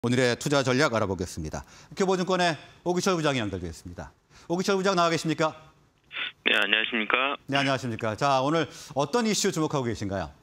오늘의 투자 전략 알아보겠습니다. 교보증권의 오기철 부장이 연결되어 있습니다. 오기철 부장 나와 계십니까? 네, 안녕하십니까? 네, 안녕하십니까. 자, 오늘 어떤 이슈 주목하고 계신가요?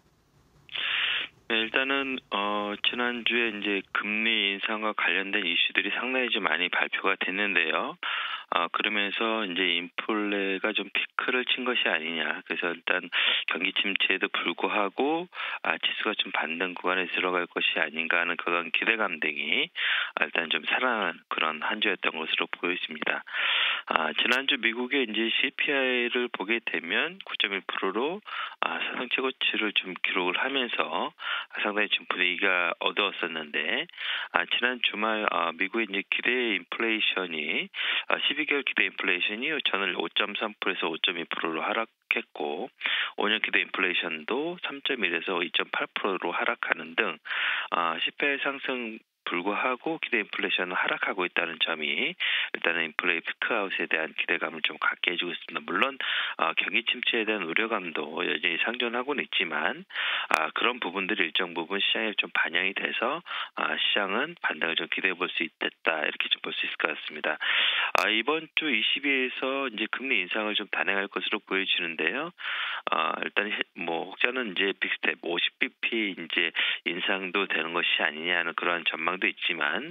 네, 일단은 지난주에 이제 금리 인상과 관련된 이슈들이 상당히 좀 많이 발표가 됐는데요. 그러면서 이제 인플레가 좀 피크를 친 것이 아니냐. 그래서 일단 경기 침체에도 불구하고 지수가 좀 반등 구간에 들어갈 것이 아닌가 하는 그런 기대감 등이 일단 좀 살아난 그런 한 주였던 것으로 보여집니다. 지난주 미국의 이제 CPI를 보게 되면 9.1%로 사상 최고치를 좀 기록을 하면서 상당히 좀 분위기가 어두웠었는데 지난 주말 미국의 이제 기대 인플레이션이 12개월 기대 인플레이션이 전월 5.3%에서 5.2%로 하락했고 5년 기대 인플레이션도 3.1에서 2.8%로 하락하는 등 CPI 상승 불구하고 기대 인플레이션은 하락하고 있다는 점이 일단은 인플레이 피크아웃에 대한 기대감을 좀 갖게 해주고 있습니다. 물론 경기 침체에 대한 우려감도 여전히 상존하고는 있지만 그런 부분들이 일정 부분 시장에 좀 반영이 돼서 시장은 반등을 좀 기대해 볼 수 있겠다 이렇게 좀 볼 수 있을 것 같습니다. 이번 주 20일에서 이제 금리 인상을 좀 단행할 것으로 보여지는데요. 일단 혹자는 이제 빅스텝 50bp 이제 인상도 되는 것이 아니냐는 그러한 전망도 있지만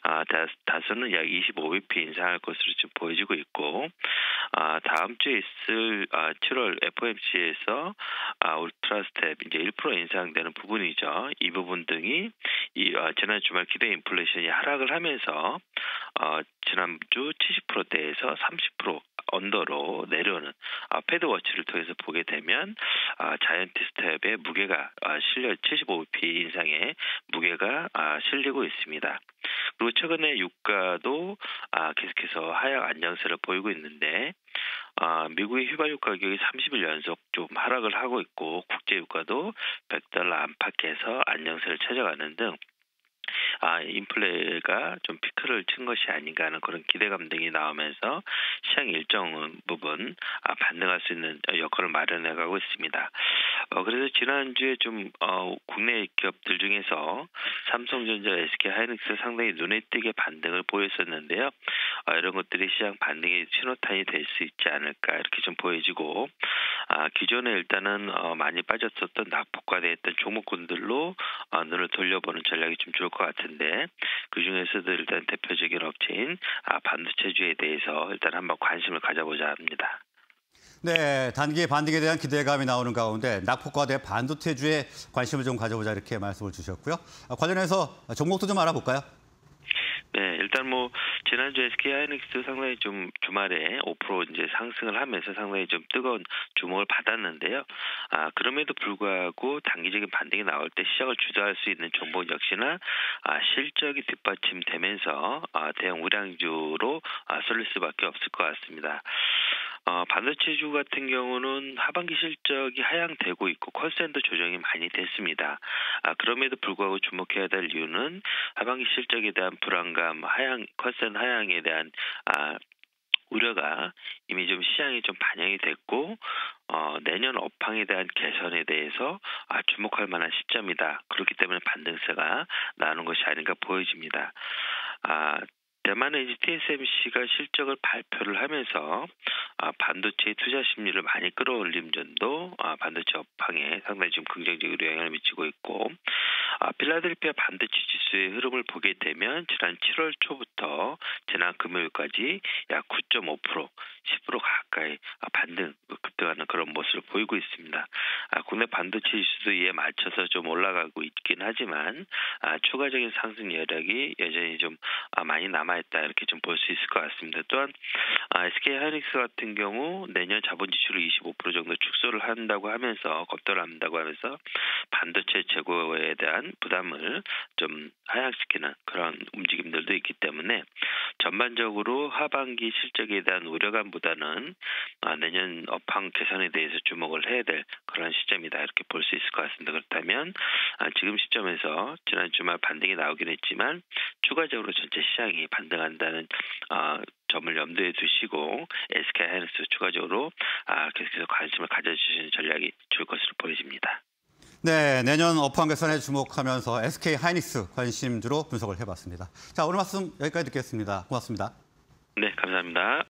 다수는 약 25bp 인상할 것으로 지금 보여지고 있고 다음 주에 있을 7월 FOMC에서 울트라 스텝 이제 1% 인상되는 부분이죠. 이 부분 등이 지난 주말 기대 인플레이션이 하락을 하면서 지난주 70%대에서 30% 언더로 내려오는 패드워치를 통해서 보게 되면 자이언트 스텝의 무게가 실려 75bp 인상의 무게가 실리고 있습니다. 그리고 최근에 유가도 계속해서 하락 안정세를 보이고 있는데 미국의 휘발유 가격이 30일 연속 좀 하락을 하고 있고 국제 유가도 $100 안팎에서 안정세를 찾아가는 등 인플레가 좀 피크를 친 것이 아닌가 하는 그런 기대감 등이 나오면서 시장이 일정 부분 반등할 수 있는 여건을 마련해 가고 있습니다. 그래서 지난주에 좀 국내 기업들 중에서 삼성전자, SK하이닉스 상당히 눈에 띄게 반등을 보였었는데요. 이런 것들이 시장 반등의 신호탄이 될 수 있지 않을까 이렇게 좀 보여지고 기존에 일단은 많이 빠졌었던 낙폭과대했던 종목군들로 눈을 돌려보는 전략이 좀 좋을 것 같은데 그중에서도 일단 대표적인 업체인 반도체주에 대해서 일단 한번 관심을 가져보자 합니다. 네, 단기 반등에 대한 기대감이 나오는 가운데 낙폭과대 반도체주에 관심을 좀 가져보자 이렇게 말씀을 주셨고요. 관련해서 종목도 좀 알아볼까요? 네, 일단 지난주 SK하이닉스 상당히 좀 주말에 5% 이제 상승을 하면서 상당히 좀 뜨거운 주목을 받았는데요. 그럼에도 불구하고 단기적인 반등이 나올 때 시장을 주도할 수 있는 종목 역시나 실적이 뒷받침되면서 대형 우량주로 쏠릴 수밖에 없을 것 같습니다. 반도체주 같은 경우는 하반기 실적이 하향되고 있고 콘센트 조정이 많이 됐습니다. 그럼에도 불구하고 주목해야 될 이유는 하반기 실적에 대한 불안감, 콘센트 하향에 대한 우려가 이미 좀 시장에 좀 반영이 됐고 내년 업황에 대한 개선에 대해서 주목할 만한 시점이다. 그렇기 때문에 반등세가 나오는 것이 아닌가 보여집니다. 대만의 이제 TSMC가 실적을 발표를 하면서 반도체 투자 심리를 많이 끌어올린 점도 반도체 업황에 상당히 좀 긍정적으로 영향을 미치고 있고 필라델피아 반도체 지수의 흐름을 보게 되면 지난 7월 초부터 지난 금요일까지 약 9.5%, 10% 가까이 반등 급등하는 그런 모습을 보이고 있습니다. 국내 반도체 지수도 이에 맞춰서 좀 올라가고 있긴 하지만 추가적인 상승 여력이 여전히 좀 많이 남아있다 이렇게 좀 볼 수 있을 것 같습니다. 또한 SK하이닉스 같은 경우 내년 자본 지출을 25% 정도 축소를 한다고 하면서 검토를 한다고 하면서 반도체 재고에 대한 부담을 좀 하향시키는 그런 움직임들도 있기 때문에 전반적으로 하반기 실적에 대한 우려감보다는 내년 업황 개선에 대해서 주목을 해야 될 그런 시점이다 이렇게 볼 수 있을 것 같습니다. 그렇다면 지금 시점에서 지난 주말 반등이 나오긴 했지만 추가적으로 전체 시장이 반등한다는 점을 염두에 두시고 SK하이닉스 추가적으로 계속해서 관심을 가져주시는 전략이 좋을 것으로 보여집니다. 네, 내년 업황 개선에 주목하면서 SK 하이닉스 관심주로 분석을 해봤습니다. 자, 오늘 말씀 여기까지 듣겠습니다. 고맙습니다. 네, 감사합니다.